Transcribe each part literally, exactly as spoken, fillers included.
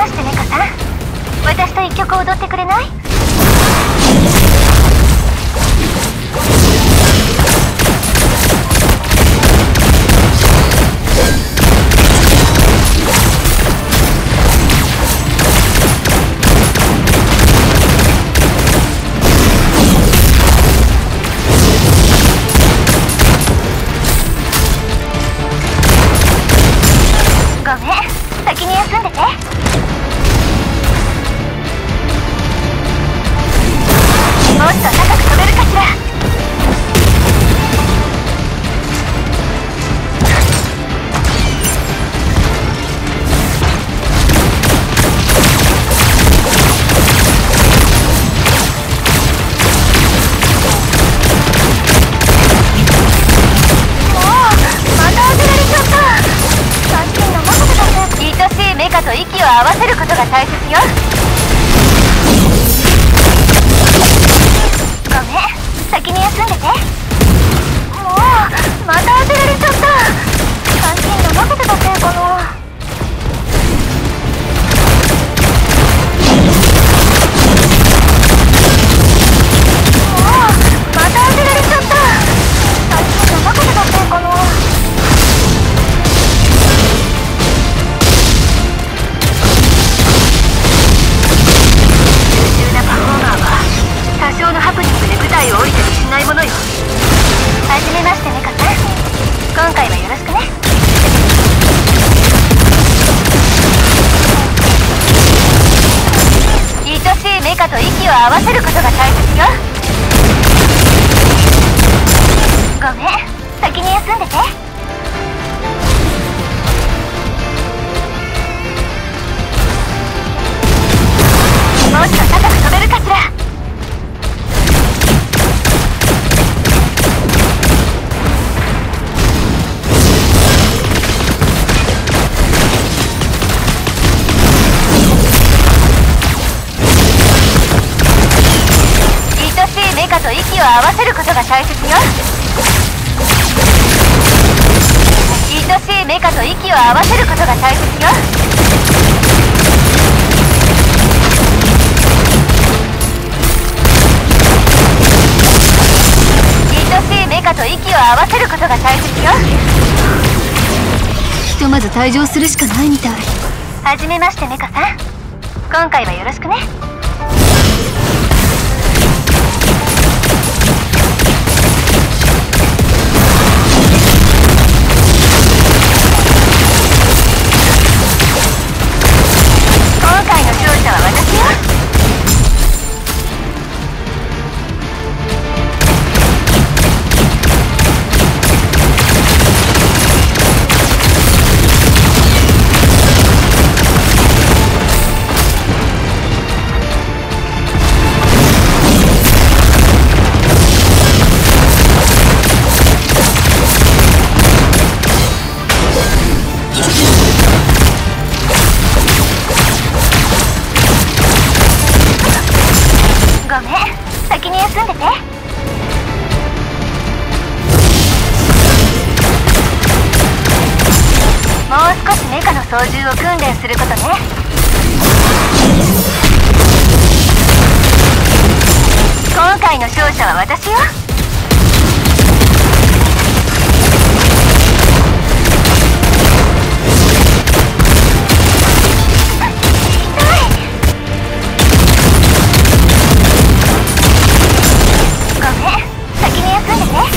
ましてメカさん、私と一曲踊ってくれない？ごめん、先に休んでて。もっと高く飛べるかしら。もうまた当てられちゃった。さっきのまさかだって。愛しいメカと息を合わせることが大切よ。ごめん、先に休んでて。もうまた当てられちゃった。さっきのまさかだってこの。もうまた当てられちゃった。さっきのまさかだってこの。優秀なパフォーマーは多少のハプニングで舞台を降りたりしないものよ。はじめましてメカさん、今回はよろしくね。愛しいメカと息を合わせることが大切よ。ごめん、先に休んでて。もっと高く飛べるかしら。愛しいメカと息を合わせることが大切よ。愛しいメカと息を合わせることが大切よ。愛しいメカと息を合わせることが大切よ。 ひとまず退場するしかないみたい。 はじめましてメカさん、今回はよろしくね。今回の勝者は私よ。ごめん、先に休んでて。もう少しメカの操縦を訓練することね。今回の勝者は私よ。ごめん、先に休んでて。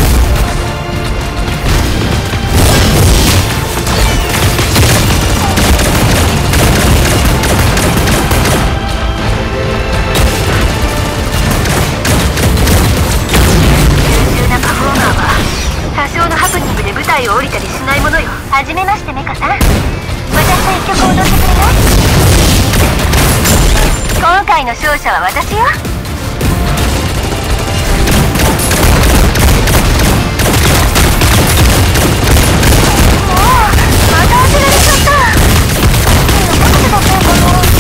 優秀なパフォーマーは多少のハプニングで舞台を降りたりしないものよ。はじめましてメカさん、私と一曲踊ってくれない？今回の勝者は私よ。もうまた当てられちゃった。さっきのどこでだったこの。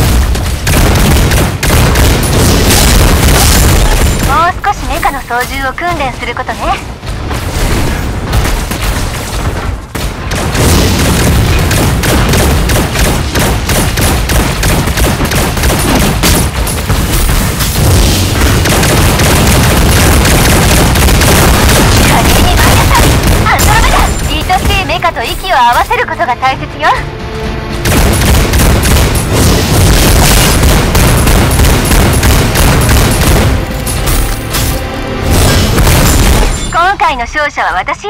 もう少しメカの操縦を訓練することね。 ことが大切よ。今回の勝者は私よ。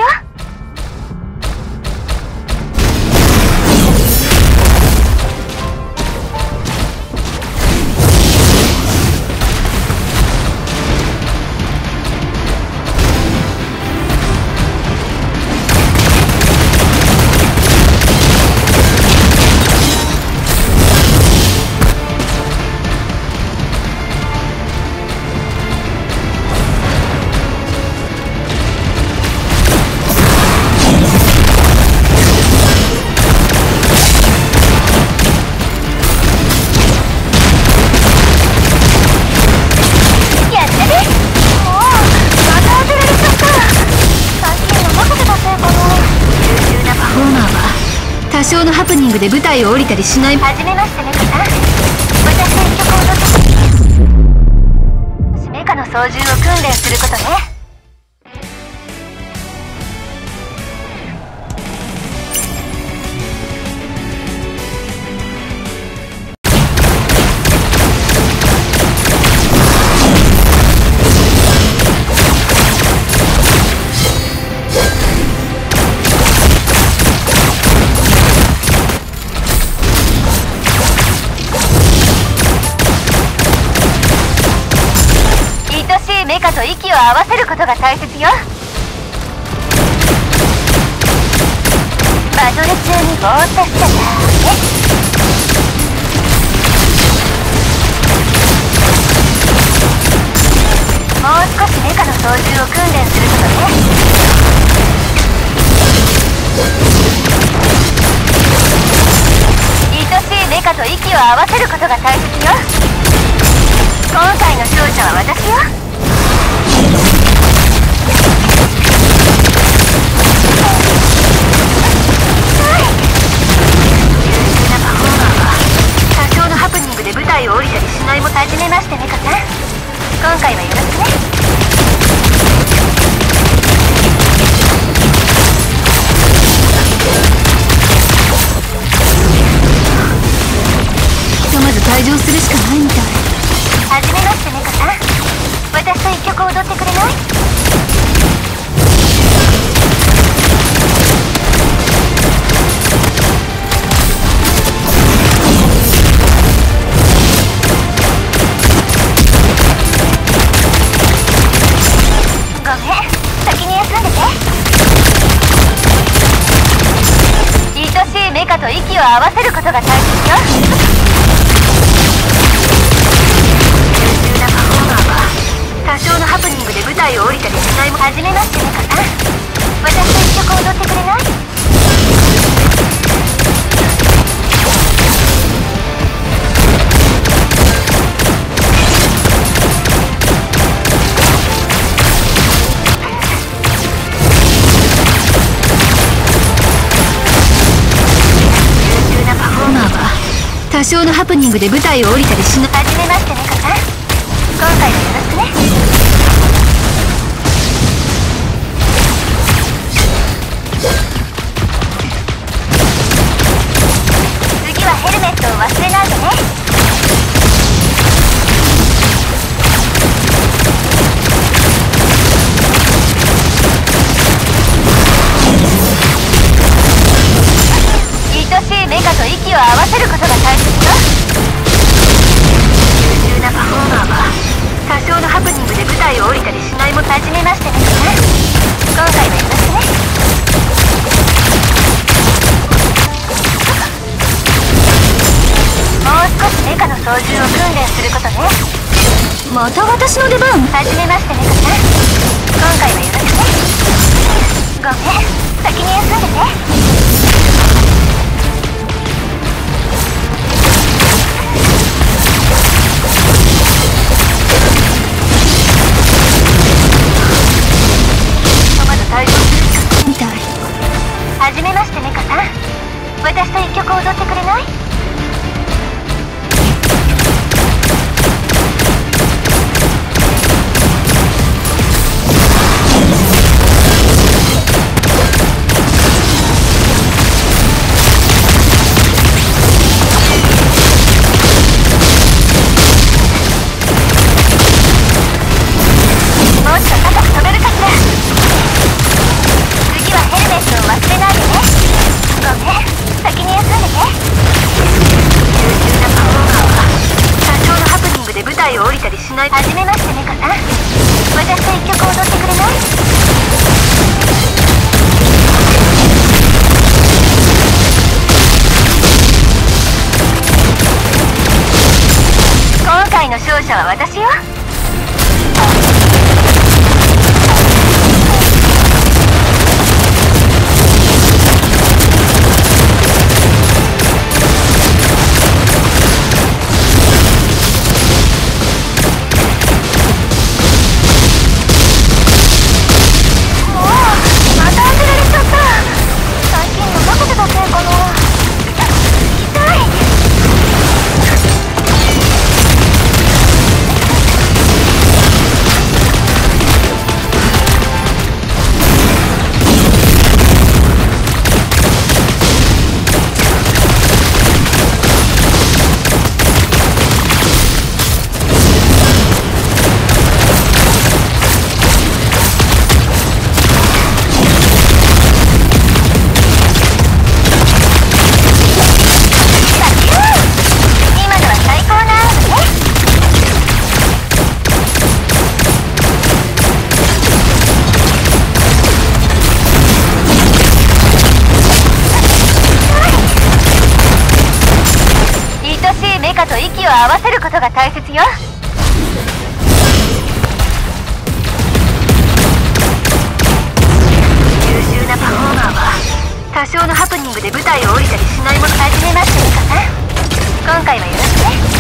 多少のハプニングで舞台を降りたりしない。 はじめましてメカさん、私の一曲を踊ってメカの操縦を訓練することね。メカと息を合わせることが大切よ。バトル中にぼーっとしちゃったね。もう少しメカの操縦を訓練することね。愛しいメカと息を合わせることが大切よ。今回の勝者は私よ。舞台を降りたりしないも。はじめましてメカさん、今回はよろしくね。 ひとまず退場するしかないみたい。 はじめましてメカさん、私と一曲踊ってくれない？メカと息を合わせることが大切よ。優秀なパフォーマーは多少のハプニングで舞台を降りたりしないも。はじめましてメカさん、私と一曲踊ってくれない？ 多少のハプニングで舞台を降りたりしない。 はじめましてメカさん、今回はよろしくね。次はヘルメットを忘れないでね。愛しいメカと息を合わせることが大切よ。優秀なパフォーマーは多少のハプニングで舞台を降りたりしないも。はじめましてメカさん、今回はよろしくね。もう少しメカの操縦を訓練することね。 また私の出番？ はじめましてメカさん、今回はよろしくね。ごめん、先に休んでて。はじめましてメカさん、私と一曲踊ってくれない？ ない。はじめましてメカさん、私と一曲踊ってくれない？今回の勝者は私よ。メカと息を合わせることが大切よ。優秀なパフォーマーは多少のハプニングで舞台を降りたりしないもの。はじめましてメカさん、今回はよろしくね。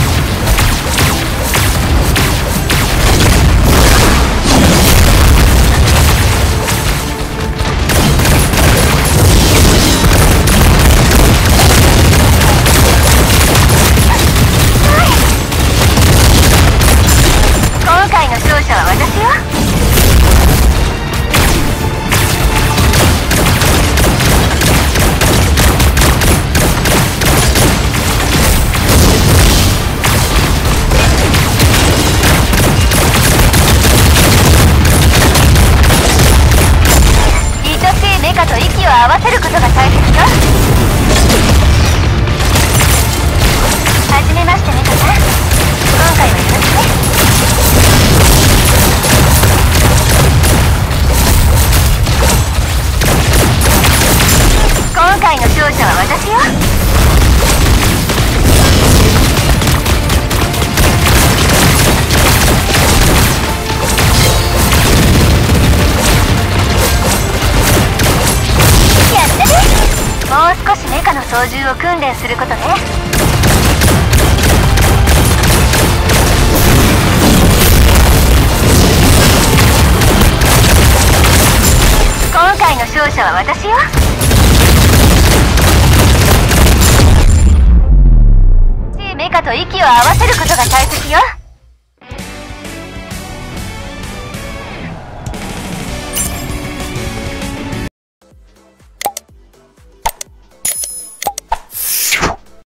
今回の勝者は私よ。愛しいメカと息を合わせることが大切よ。はじめましてメカさん、今回はよろしくね。今回の勝者は私よ。やったね。もう少しメカの操縦を訓練することね。今回の勝者は私よ。メカと息を合わせることが大切よ。